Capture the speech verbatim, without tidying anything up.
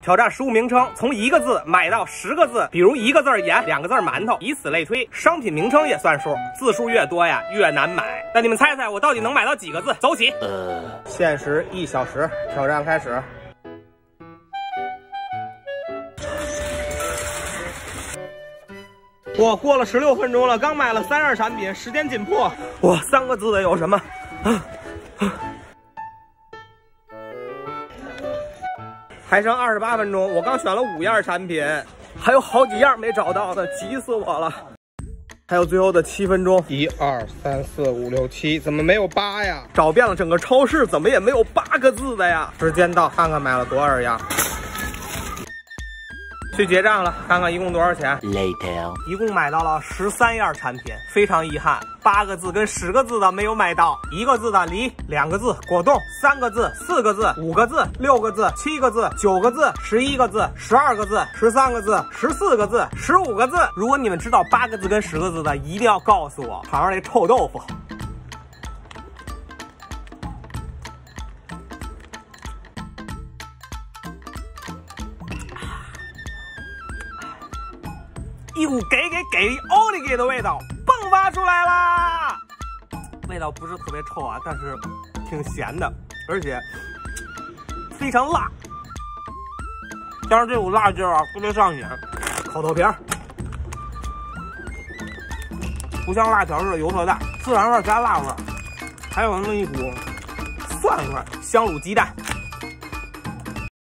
挑战食物名称，从一个字买到十个字，比如一个字盐，两个字馒头，以此类推。商品名称也算数，字数越多呀越难买。那你们猜猜我到底能买到几个字？走起！呃，限时一小时，挑战开始。 我过了十六分钟了，刚买了三样产品，时间紧迫。哇，三个字的有什么？啊啊、还剩二十八分钟，我刚选了五样产品，还有好几样没找到的，急死我了。还有最后的七分钟，一二三四五六七，怎么没有八呀？找遍了整个超市，怎么也没有八个字的呀？时间到，看看买了多少样。 去结账了，看看一共多少钱。Later， 一共买到了十三样产品，非常遗憾，八个字跟十个字的没有买到，一个字的梨，两个字果冻，三个字，四个字，五个字，六个字，七个字，九个字，十一个字，十二个字，十三个字，十四个字，十五个字。如果你们知道八个字跟十个字的，一定要告诉我。尝尝这臭豆腐。 一股给给给奥利给的味道迸发出来啦！味道不是特别臭啊，但是挺咸的，而且非常辣。加上这股辣劲儿啊，特别上瘾。烤豆皮儿，不像辣条似的油特大，孜然味加辣味，还有那么一股蒜味，香卤鸡蛋。